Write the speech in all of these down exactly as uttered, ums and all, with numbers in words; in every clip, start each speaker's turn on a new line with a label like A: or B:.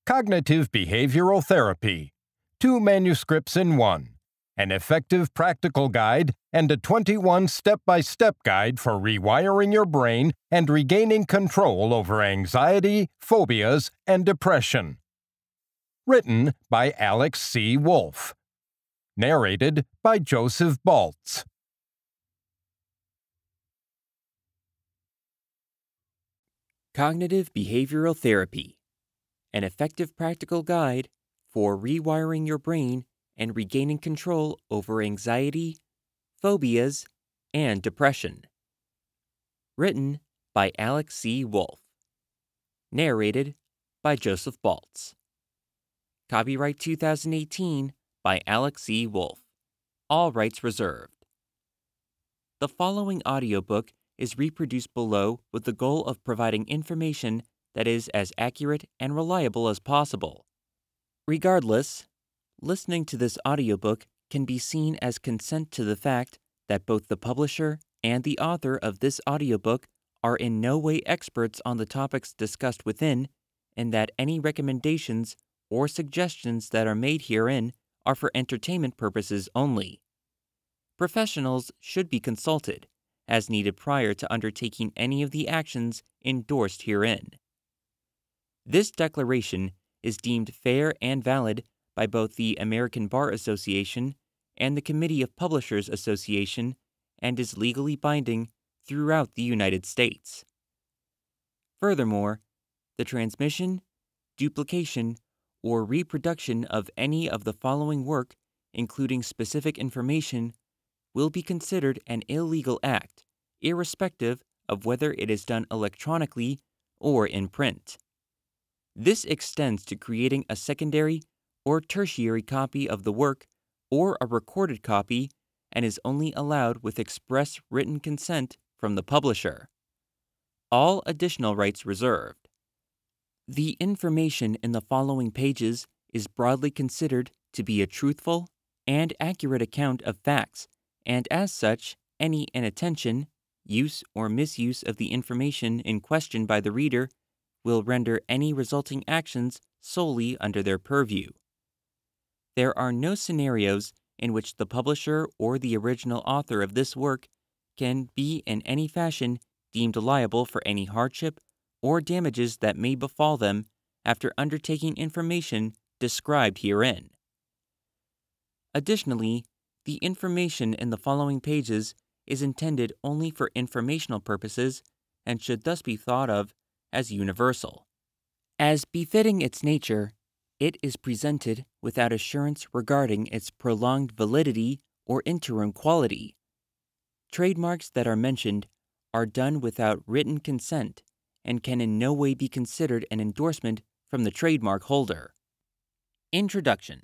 A: Cognitive Behavioral Therapy, two manuscripts in one, an effective practical guide, and a twenty-one step-by-step guide for rewiring your brain and regaining control over anxiety, phobias, and depression. Written by Alex C. Wolff. Narrated by Joseph Baltz.
B: Cognitive Behavioral Therapy, an effective practical guide for rewiring your brain and regaining control over anxiety, phobias, and depression. Written by Alex C. Wolff. Narrated by Joseph Baltz. Copyright two thousand eighteen by Alex C. Wolff. All rights reserved. The following audiobook is reproduced below with the goal of providing information that is as accurate and reliable as possible. Regardless, listening to this audiobook can be seen as consent to the fact that both the publisher and the author of this audiobook are in no way experts on the topics discussed within, and that any recommendations or suggestions that are made herein are for entertainment purposes only. Professionals should be consulted as needed prior to undertaking any of the actions endorsed herein. This declaration is deemed fair and valid by both the American Bar Association and the Committee of Publishers Association and is legally binding throughout the United States. Furthermore, the transmission, duplication, or reproduction of any of the following work, including specific information, will be considered an illegal act, irrespective of whether it is done electronically or in print. This extends to creating a secondary or tertiary copy of the work or a recorded copy and is only allowed with express written consent from the publisher. All additional rights reserved. The information in the following pages is broadly considered to be a truthful and accurate account of facts, and as such, any inattention, use, or misuse of the information in question by the reader will render any resulting actions solely under their purview. There are no scenarios in which the publisher or the original author of this work can be in any fashion deemed liable for any hardship or damages that may befall them after undertaking information described herein. Additionally, the information in the following pages is intended only for informational purposes and should thus be thought of as universal. As befitting its nature, it is presented without assurance regarding its prolonged validity or interim quality. Trademarks that are mentioned are done without written consent and can in no way be considered an endorsement from the trademark holder. Introduction.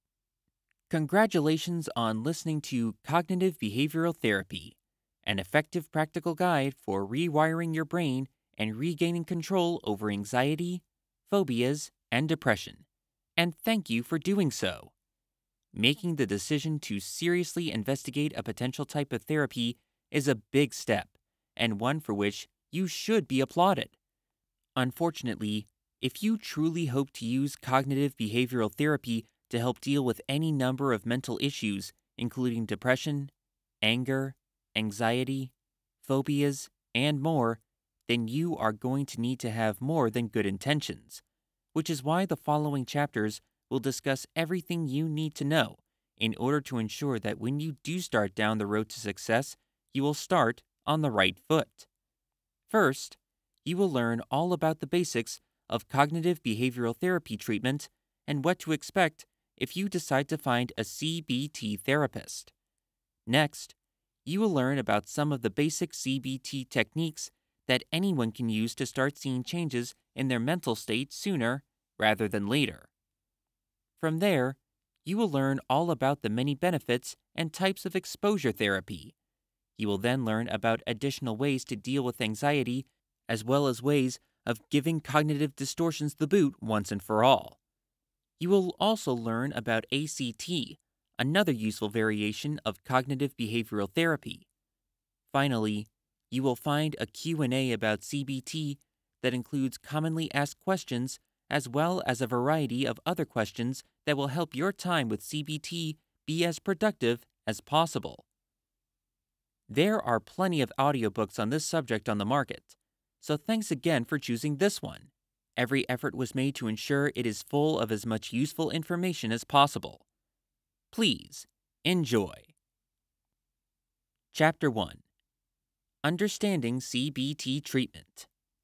B: Congratulations on listening to Cognitive Behavioral Therapy, an effective practical guide for rewiring your brain and regaining control over anxiety, phobias, and depression. And thank you for doing so. Making the decision to seriously investigate a potential type of therapy is a big step, and one for which you should be applauded. Unfortunately, if you truly hope to use cognitive behavioral therapy to help deal with any number of mental issues, including depression, anger, anxiety, phobias, and more, then you are going to need to have more than good intentions, which is why the following chapters will discuss everything you need to know in order to ensure that when you do start down the road to success, you will start on the right foot. First, you will learn all about the basics of cognitive behavioral therapy treatment and what to expect if you decide to find a C B T therapist. Next, you will learn about some of the basic C B T techniques that anyone can use to start seeing changes in their mental state sooner rather than later. From there, you will learn all about the many benefits and types of exposure therapy. You will then learn about additional ways to deal with anxiety, as well as ways of giving cognitive distortions the boot once and for all. You will also learn about A C T, another useful variation of cognitive behavioral therapy. Finally, you will find a Q and A about C B T that includes commonly asked questions as well as a variety of other questions that will help your time with C B T be as productive as possible. There are plenty of audiobooks on this subject on the market, so thanks again for choosing this one. Every effort was made to ensure it is full of as much useful information as possible. Please enjoy. Chapter one. Understanding C B T Treatment.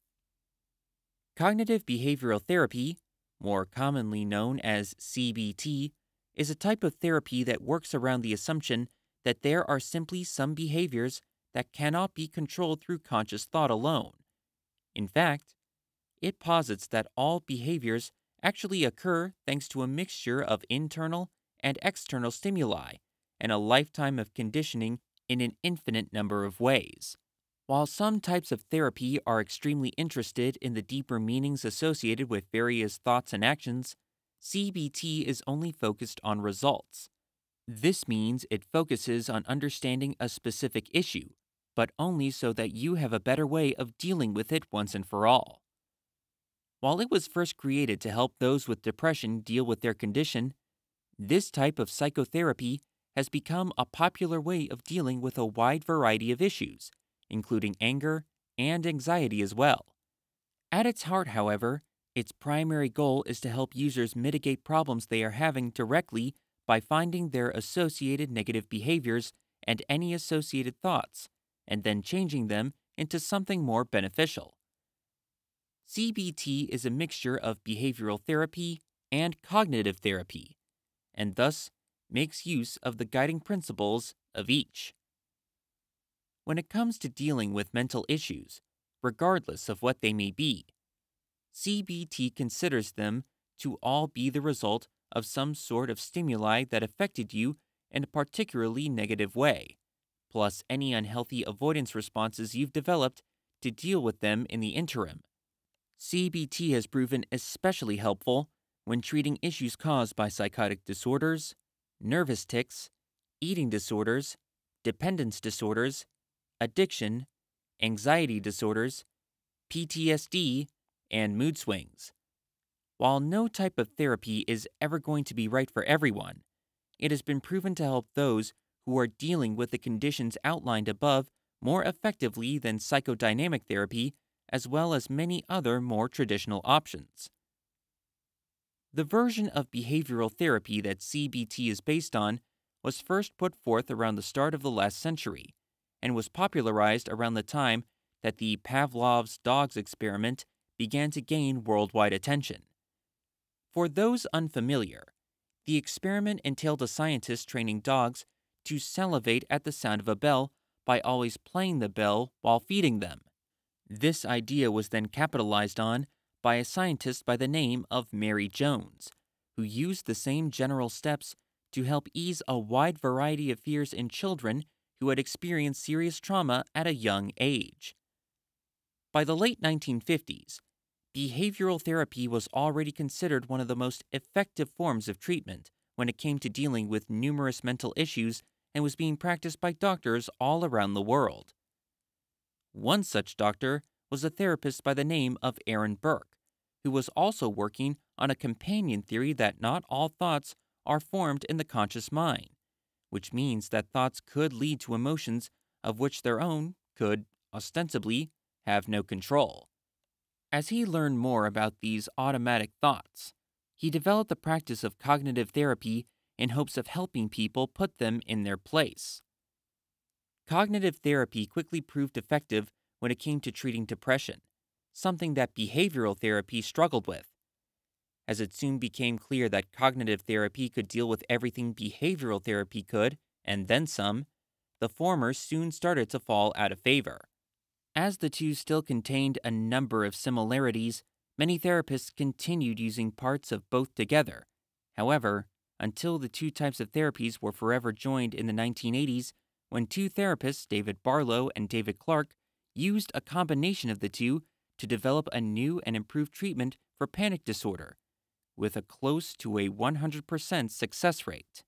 B: Cognitive behavioral therapy, more commonly known as C B T, is a type of therapy that works around the assumption that there are simply some behaviors that cannot be controlled through conscious thought alone. In fact, it posits that all behaviors actually occur thanks to a mixture of internal and external stimuli and a lifetime of conditioning in an infinite number of ways. While some types of therapy are extremely interested in the deeper meanings associated with various thoughts and actions, C B T is only focused on results. This means it focuses on understanding a specific issue, but only so that you have a better way of dealing with it once and for all. While it was first created to help those with depression deal with their condition, this type of psychotherapy has become a popular way of dealing with a wide variety of issues, including anger and anxiety as well. At its heart, however, its primary goal is to help users mitigate problems they are having directly by finding their associated negative behaviors and any associated thoughts, and then changing them into something more beneficial. C B T is a mixture of behavioral therapy and cognitive therapy, and thus makes use of the guiding principles of each. When it comes to dealing with mental issues, regardless of what they may be, C B T considers them to all be the result of some sort of stimuli that affected you in a particularly negative way, plus any unhealthy avoidance responses you've developed to deal with them in the interim. C B T has proven especially helpful when treating issues caused by psychotic disorders, nervous tics, eating disorders, dependence disorders, addiction, anxiety disorders, P T S D, and mood swings. While no type of therapy is ever going to be right for everyone, it has been proven to help those who are dealing with the conditions outlined above more effectively than psychodynamic therapy, as well as many other more traditional options. The version of behavioral therapy that C B T is based on was first put forth around the start of the last century and was popularized around the time that the Pavlov's dogs experiment began to gain worldwide attention. For those unfamiliar, the experiment entailed a scientist training dogs to salivate at the sound of a bell by always playing the bell while feeding them. This idea was then capitalized on by a scientist by the name of Mary Jones, who used the same general steps to help ease a wide variety of fears in children who had experienced serious trauma at a young age. By the late nineteen fifties, behavioral therapy was already considered one of the most effective forms of treatment when it came to dealing with numerous mental issues and was being practiced by doctors all around the world. One such doctor was a therapist by the name of Aaron Burke, who was also working on a companion theory that not all thoughts are formed in the conscious mind, which means that thoughts could lead to emotions of which their own could, ostensibly, have no control. As he learned more about these automatic thoughts, he developed the practice of cognitive therapy in hopes of helping people put them in their place. Cognitive therapy quickly proved effective when it came to treating depression, something that behavioral therapy struggled with. As it soon became clear that cognitive therapy could deal with everything behavioral therapy could, and then some, the former soon started to fall out of favor. As the two still contained a number of similarities, many therapists continued using parts of both together. However, until the two types of therapies were forever joined in the nineteen eighties, when two therapists, David Barlow and David Clark, used a combination of the two to develop a new and improved treatment for panic disorder, with a close to a one hundred percent success rate.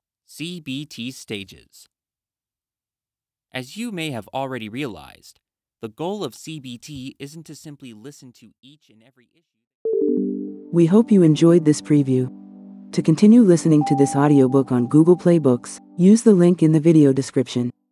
B: C B T stages. As you may have already realized, The goal of C B T isn't to simply listen to each and every issue.
C: We hope you enjoyed this preview. To continue listening to this audiobook on Google Play Books, use the link in the video description.